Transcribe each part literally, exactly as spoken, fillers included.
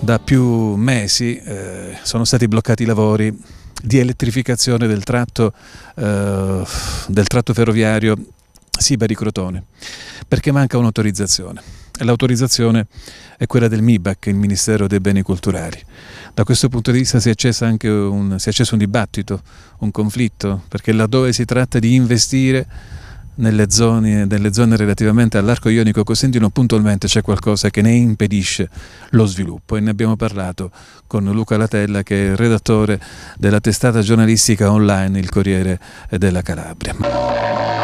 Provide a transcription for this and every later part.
Da più mesi eh, sono stati bloccati i lavori di elettrificazione del tratto, eh, del tratto ferroviario Sibari-Crotone, perché manca un'autorizzazione. L'autorizzazione è quella del M I B A C, il Ministero dei Beni Culturali. Da questo punto di vista si è acceso anche un, si è acceso un dibattito, un conflitto, perché laddove si tratta di investire nelle zone, nelle zone relativamente all'arco ionico cosentino, puntualmente c'è qualcosa che ne impedisce lo sviluppo, e ne abbiamo parlato con Luca Latella, che è il redattore della testata giornalistica online Il Corriere della Calabria.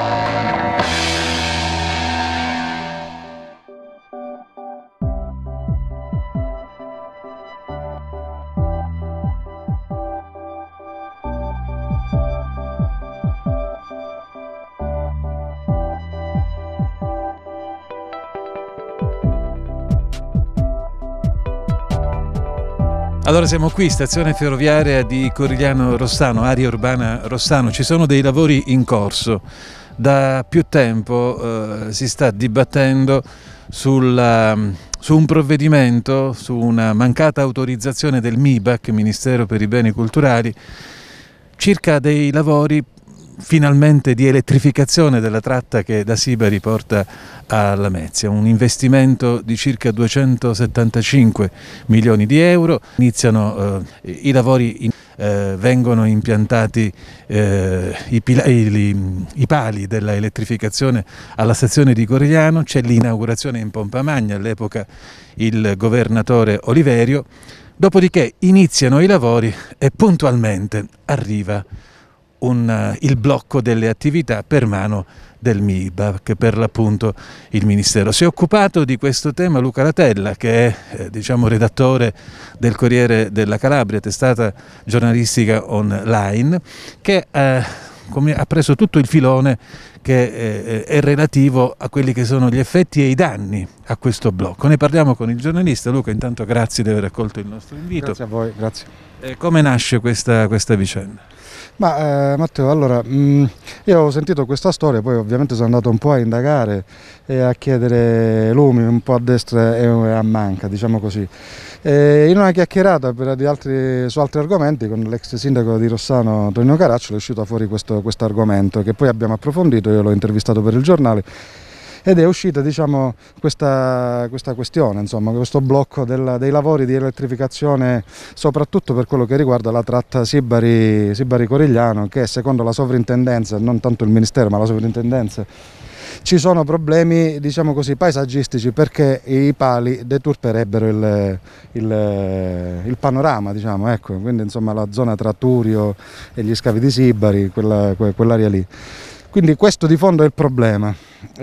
Allora siamo qui, stazione ferroviaria di Corigliano Rossano, area urbana Rossano. Ci sono dei lavori in corso. Da più tempo eh, si sta dibattendo sulla, su un provvedimento, su una mancata autorizzazione del M I B A C, Ministero per i Beni Culturali, circa dei lavori finalmente di elettrificazione della tratta che da Sibari porta a Lamezia, un investimento di circa duecentosettantacinque milioni di euro. Iniziano eh, i lavori, in, eh, vengono impiantati eh, i, i, i pali della elettrificazione alla stazione di Corigliano, c'è l'inaugurazione in pompa magna, all'epoca il governatore Oliverio, dopodiché iniziano i lavori e puntualmente arriva Un, il blocco delle attività per mano del M I B A C, per l'appunto il Ministero. Si è occupato di questo tema Luca Latella, che è eh, diciamo redattore del Corriere della Calabria, testata giornalistica online, che eh, come, ha preso tutto il filone che eh, è relativo a quelli che sono gli effetti e i danni a questo blocco. Ne parliamo con il giornalista. Luca, intanto grazie di aver accolto il nostro invito. Grazie a voi, grazie. Eh, come nasce questa, questa vicenda? Ma eh, Matteo, allora, mh, io ho sentito questa storia, poi ovviamente sono andato un po' a indagare e a chiedere lumi un po' a destra e a manca, diciamo così. E in una chiacchierata per di altri, su altri argomenti con l'ex sindaco di Rossano Tonino Caracciolo è uscito fuori questo argomento che poi abbiamo approfondito, io l'ho intervistato per il giornale. Ed è uscita diciamo, questa, questa questione, insomma, questo blocco del, dei lavori di elettrificazione, soprattutto per quello che riguarda la tratta Sibari, Sibari-Corigliano, che secondo la sovrintendenza, non tanto il Ministero ma la sovrintendenza, ci sono problemi diciamo così, paesaggistici, perché i pali deturperebbero il, il, il panorama, diciamo, ecco. Quindi insomma, la zona tra Turio e gli scavi di Sibari, quella, quell'area lì. Quindi questo di fondo è il problema.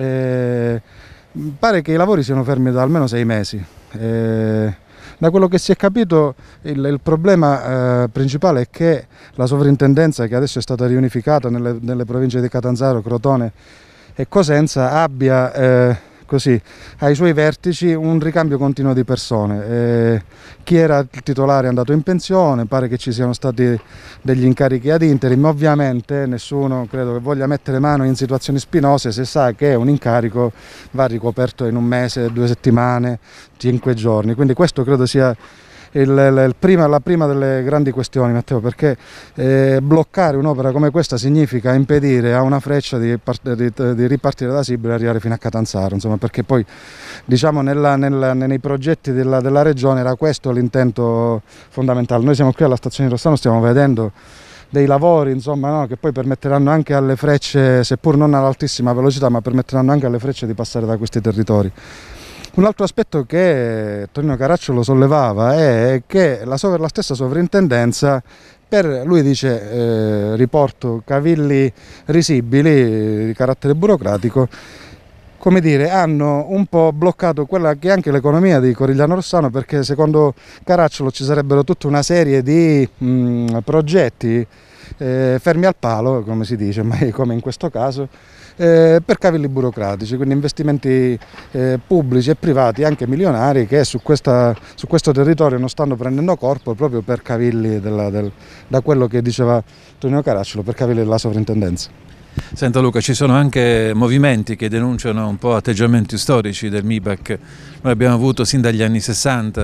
Eh, pare che i lavori siano fermi da almeno sei mesi. Eh, da quello che si è capito il, il problema eh, principale è che la sovrintendenza, che adesso è stata riunificata nelle, nelle province di Catanzaro, Crotone e Cosenza, abbia eh, così, ai suoi vertici un ricambio continuo di persone. Eh, chi era il titolare è andato in pensione, pare che ci siano stati degli incarichi ad interim. Ovviamente nessuno credo che voglia mettere mano in situazioni spinose se sa che un incarico va ricoperto in un mese, due settimane, cinque giorni, quindi questo credo sia Il, il prima, la prima delle grandi questioni, Matteo, perché eh, bloccare un'opera come questa significa impedire a una Freccia di, di, di ripartire da Sibari e arrivare fino a Catanzaro, insomma, perché poi diciamo nella, nella, nei progetti della, della regione era questo l'intento fondamentale. Noi siamo qui alla stazione di Rossano, stiamo vedendo dei lavori insomma, no, che poi permetteranno anche alle Frecce, seppur non all'altissima velocità, ma permetteranno anche alle Frecce di passare da questi territori. Un altro aspetto che Tonino Caracciolo sollevava è che la, la stessa sovrintendenza, per, lui dice, eh, riporto cavilli risibili di carattere burocratico, come dire, hanno un po' bloccato quella che è anche l'economia di Corigliano Rossano, perché secondo Caracciolo ci sarebbero tutta una serie di mh, progetti eh, fermi al palo, come si dice, ma come in questo caso, Eh, per cavilli burocratici, quindi investimenti eh, pubblici e privati, anche milionari, che su, questa, su questo territorio non stanno prendendo corpo proprio per cavilli della, del, da quello che diceva Tonino Caracciolo, per cavilli della sovrintendenza. Senta Luca, ci sono anche movimenti che denunciano un po' atteggiamenti storici del M I B A C. Noi abbiamo avuto sin dagli anni sessanta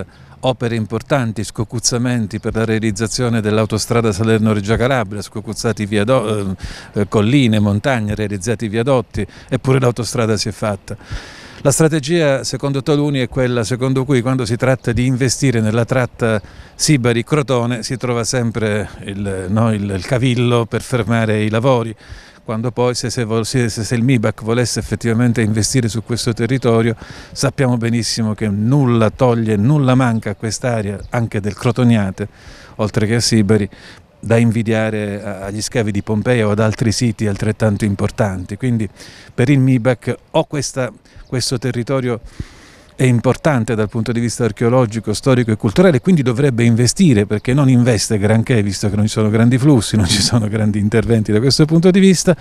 opere importanti, scocuzzamenti per la realizzazione dell'autostrada Salerno-Reggio Calabria, scocuzzati viado- eh, colline, montagne, realizzati viadotti, eppure l'autostrada si è fatta. La strategia, secondo Taluni, è quella secondo cui quando si tratta di investire nella tratta Sibari-Crotone si trova sempre il, no, il, il cavillo per fermare i lavori, quando poi se, se, se, se il MIBAC volesse effettivamente investire su questo territorio sappiamo benissimo che nulla toglie, nulla manca a quest'area, anche del Crotoniate, oltre che a Sibari, da invidiare agli scavi di Pompei o ad altri siti altrettanto importanti. Quindi per il MIBAC o questa, questo territorio è importante dal punto di vista archeologico, storico e culturale, quindi dovrebbe investire, perché non investe granché visto che non ci sono grandi flussi, non ci sono grandi interventi da questo punto di vista,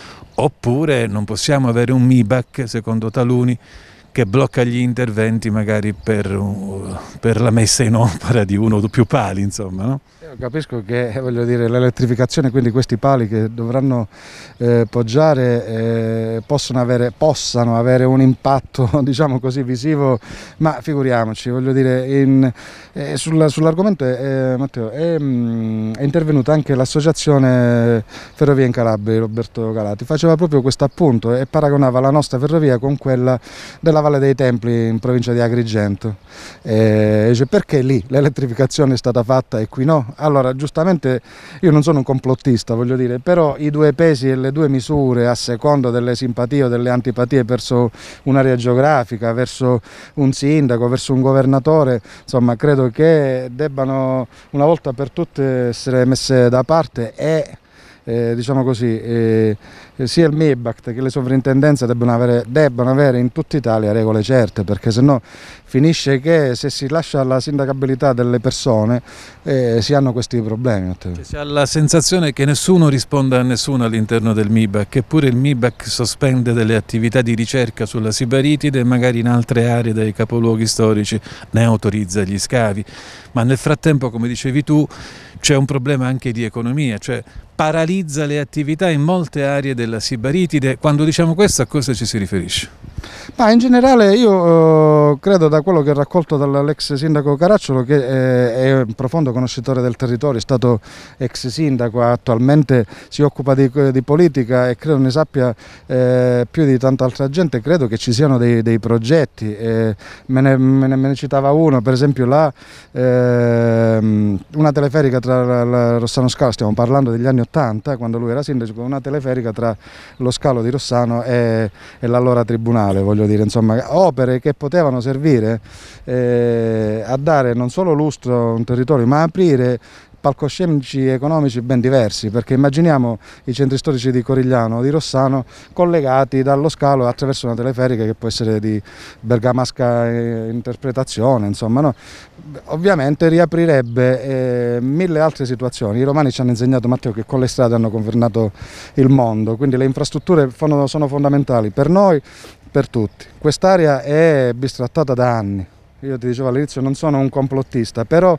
oppure non possiamo avere un MIBAC, secondo taluni, che blocca gli interventi magari per, per la messa in opera di uno o più pali, insomma, no? Io capisco che, voglio dire, l'elettrificazione, quindi questi pali che dovranno eh, poggiare eh, possono avere, possano avere un impatto, diciamo così, visivo, ma figuriamoci, voglio dire, in, eh, sul, sull'argomento eh, Matteo, è, mh, è intervenuta anche l'associazione Ferrovie in Calabria, Roberto Calati, faceva proprio questo appunto e paragonava la nostra ferrovia con quella della Valle dei Templi in provincia di Agrigento. Eh, cioè, perché lì l'elettrificazione è stata fatta e qui no? Allora, giustamente io non sono un complottista, voglio dire, però i due pesi e le due misure a seconda delle simpatie o delle antipatie verso un'area geografica, verso un sindaco, verso un governatore, insomma, credo che debbano una volta per tutte essere messe da parte e Eh, diciamo così, eh, sia il MIBAC che le sovrintendenze debbano avere, debbano avere in tutta Italia regole certe, perché sennò finisce che se si lascia la sindacabilità delle persone eh, si hanno questi problemi. Si ha la sensazione che nessuno risponda a nessuno all'interno del MIBAC, eppure il MIBAC sospende delle attività di ricerca sulla sibaritide e magari in altre aree dei capoluoghi storici ne autorizza gli scavi, ma nel frattempo, come dicevi tu, c'è un problema anche di economia, cioè paralizza le attività in molte aree della sibaritide. Quando diciamo questo, a cosa ci si riferisce? Ma in generale io eh, credo, da quello che ho raccolto dall'ex sindaco Caracciolo, che eh, è un profondo conoscitore del territorio, è stato ex sindaco, attualmente si occupa di, di politica e credo ne sappia eh, più di tanta altra gente, credo che ci siano dei, dei progetti, eh, me, ne, me, ne, me ne citava uno, per esempio la, eh, una teleferica tra la, la Rossano Scalo, stiamo parlando degli anni ottanta, quando lui era sindaco, una teleferica tra lo scalo di Rossano e, e l'allora tribunale. Voglio dire, insomma, opere che potevano servire eh, a dare non solo lustro a un territorio, ma aprire palcoscenici economici ben diversi, perché immaginiamo i centri storici di Corigliano o di Rossano collegati dallo scalo attraverso una teleferica che può essere di bergamasca interpretazione, insomma, no? Ovviamente riaprirebbe eh, mille altre situazioni. I romani ci hanno insegnato, Matteo, che con le strade hanno governato il mondo, quindi le infrastrutture sono fondamentali per noi, per tutti. Quest'area è bistrattata da anni, io ti dicevo all'inizio non sono un complottista, però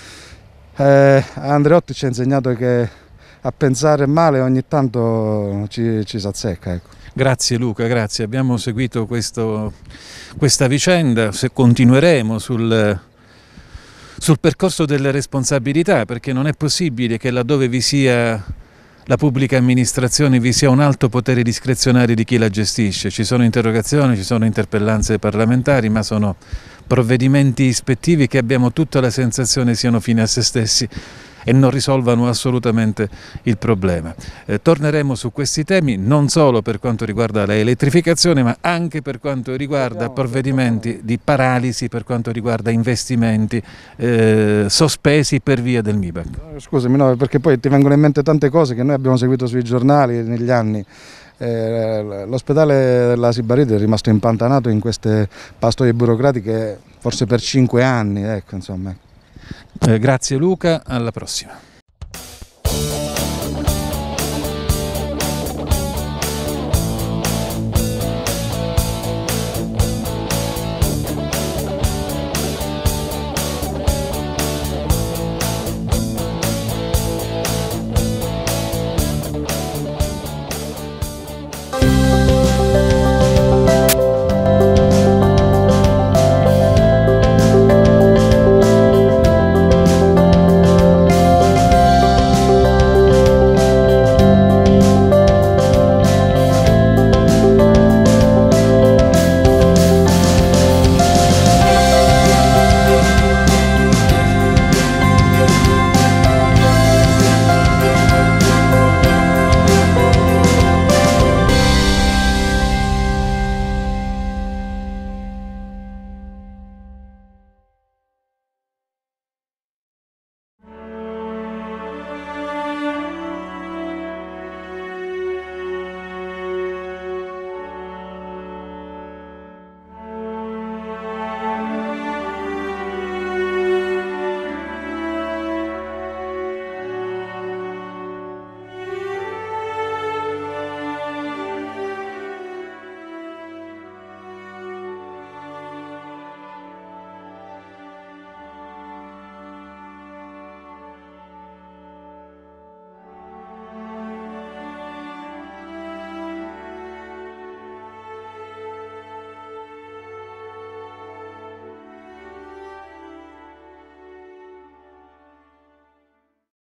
Eh, Andreotti ci ha insegnato che a pensare male ogni tanto ci, ci si azzecca. Ecco. Grazie Luca, grazie. Abbiamo seguito questo, questa vicenda, se continueremo sul, sul percorso delle responsabilità, perché non è possibile che laddove vi sia la pubblica amministrazione vi sia un alto potere discrezionale di chi la gestisce. Ci sono interrogazioni, ci sono interpellanze parlamentari, ma sono provvedimenti ispettivi che abbiamo tutta la sensazione siano fini a se stessi e non risolvano assolutamente il problema. Eh, torneremo su questi temi non solo per quanto riguarda la elettrificazione, ma anche per quanto riguarda provvedimenti di paralisi, per quanto riguarda investimenti eh, sospesi per via del MIBAC. Scusami, no, perché poi ti vengono in mente tante cose che noi abbiamo seguito sui giornali negli anni. Eh, l'ospedale della Sibaritide è rimasto impantanato in queste pastoie burocratiche forse per cinque anni, ecco, insomma. Eh, grazie Luca, alla prossima.